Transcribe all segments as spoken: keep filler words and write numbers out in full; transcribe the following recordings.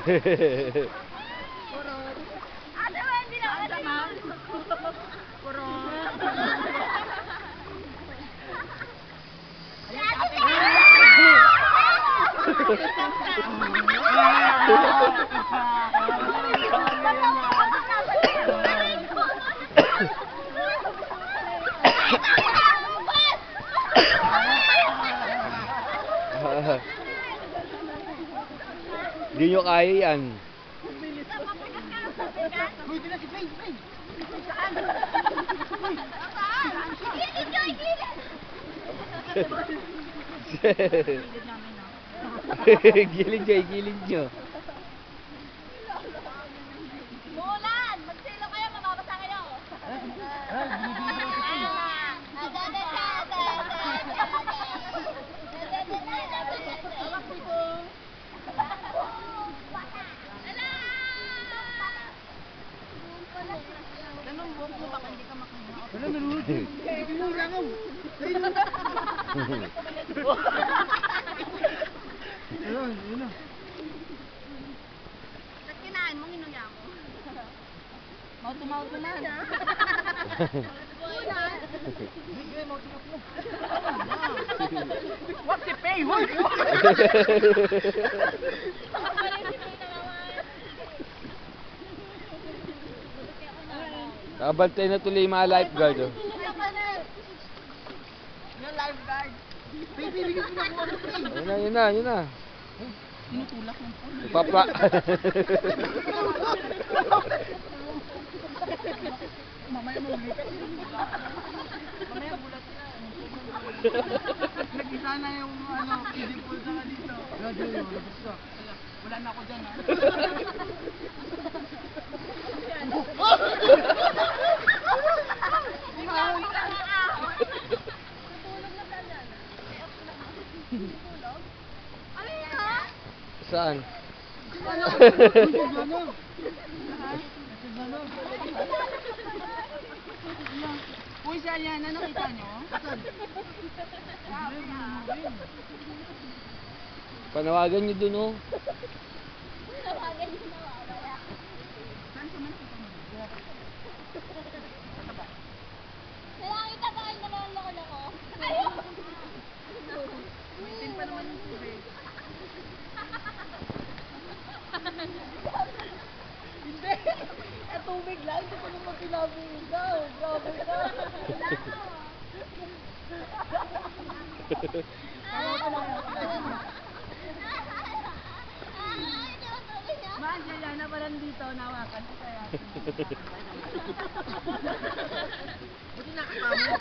Ate mo, hindi na ako naman. Puro. Hindi nyo kaya yan. Gilid nyo, gilid nyo. Mulan! Magsilo kayo, mababasa kayo. Ganun buhok mo baka hindi ka makahinga. Wala, nalulod. Hindi mo langaw. Ayun, yun na. Ba't kinain mo, hinuya mo? Mauto-mauto man. Mulan! Hindi, mauto-mauto mo. Wag si Pei! Wag! Nakabantay na tuloy yung mga lifeguard. Oh. Yung lifeguard. Pay, pay, bigyan mo na ako ano, pay. Yun na, yun na, yun na. Tinutulak ng po. Papa. Mamaya mo lumipat. Mamaya bulat na. Nag-isa na yung ano, idipol sa ka dito. Graduate yun, labas ka. Wala na ako dyan ha. Saan? Uy, siya yan. Ano kita nyo? Panawagan nyo dun, oh. Tawagan nyo nawawala. Saan sa man kita mo? Nakakita ba kayo naman loko-loko? Ayun! Umitin pa naman yung tubig. Hindi! Eh, tubig lang. Hindi ko naman pinabugaw. Grabe ka. Man, siya na parang dito. Nawakan ko kaya. Buti nakakamo.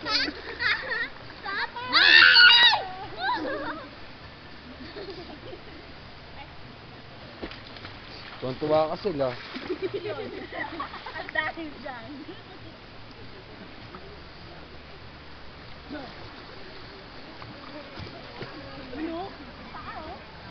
Tuwan-tuwa ka sila. Ang dahil dyan. Ano? Tao?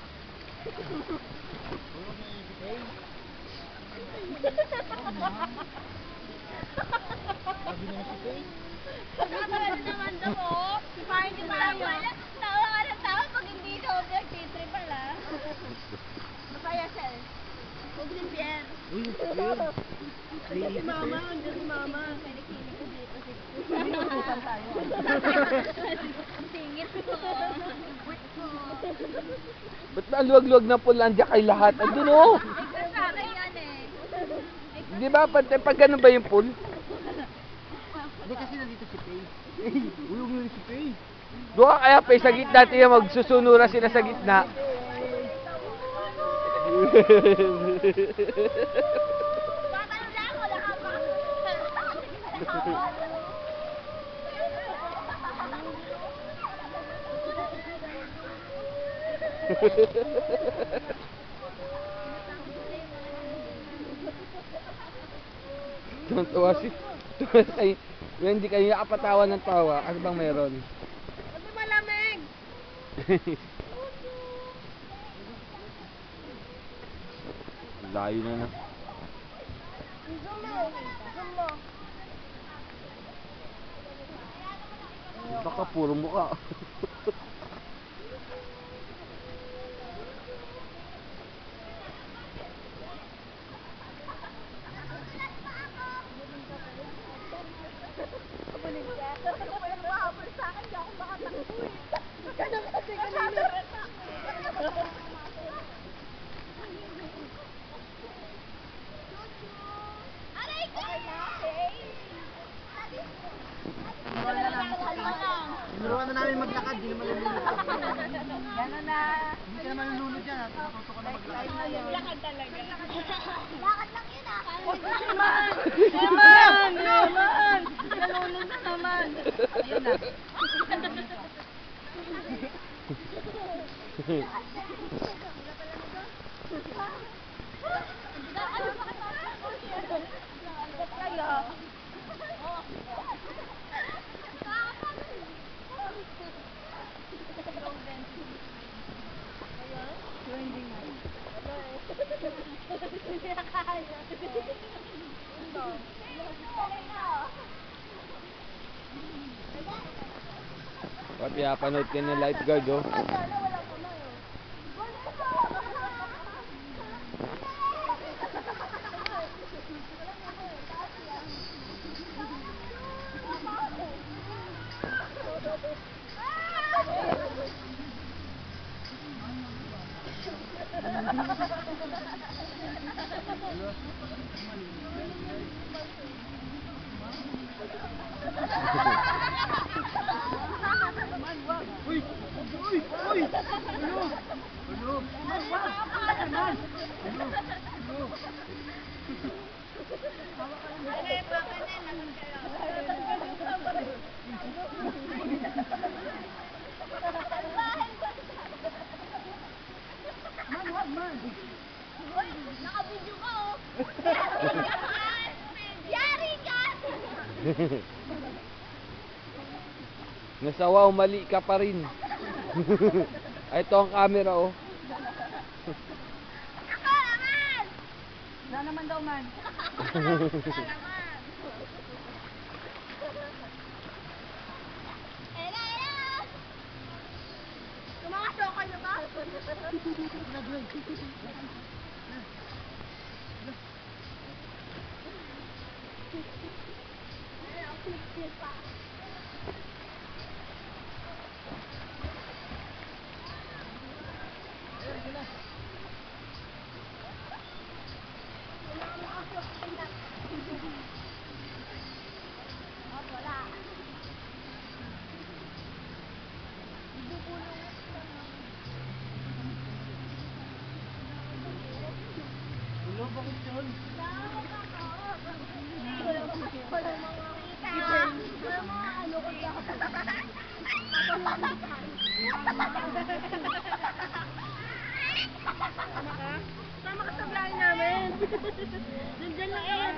Nakakala naman daw oh. Kumain ka tayo. Tawa ka ng tawa pag hindi ka nag-trip pala. Masaya siya eh. Huwag din Pierre. Uy, yun. Si Mama, andyan si Mama. Pinikinig ko dito. Sinutusan tayo. Singit ko. Wait ko. Ba't ba luwag-luwag na po lang kay lahat? Andun, oh. Ikaw sa akin yan eh. Di ba? Pag, pag ganun ba yung pool? Hindi kasi nandito si Pay. Uy, huwag yun si Pay. Doon ka kaya pa sa gitna, tiya magsusunura sila sa gitna. Tatanda ako, nakapaka. Tuwa si... Tuwa kayo. Hindi kayo nakapatawa ng tawa. Ano bang meron? Kasi malamig. Layo na na. Zoom mo. Zoom mo. Baka puro mukha. Tinuruan na namin maglakad, di naman nalulunod. Gano'n na. Hindi ka naman nalulunod dyan, ha? Tututo ka na maglakad. Lakad talaga. Lakad lang yun ah. Naman! Naman! Naman! Nalulog na naman. Ayun na. Ba't pinapanood ka ng lifeguard, oh? Uy! Uy! Uy! Ano? Ano? Ano? Ano? Man, wag man! Uy, naka-video ka oh. Yari ka! Nasawaw, mali ka pa rin. Ay, ito ang camera, oh. Ako naman! Wala naman daw man. Wala naman. Ela, ela! Kumakasok ka na ba? Ay, ang flip-flip pa. Ulo, bakit yun? Sama ka sa vlog namin. Nandiyan lang yan.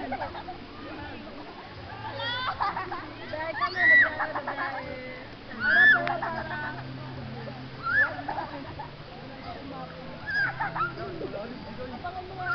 Dahil kami naglalaro. Para para para. Abangan mo nga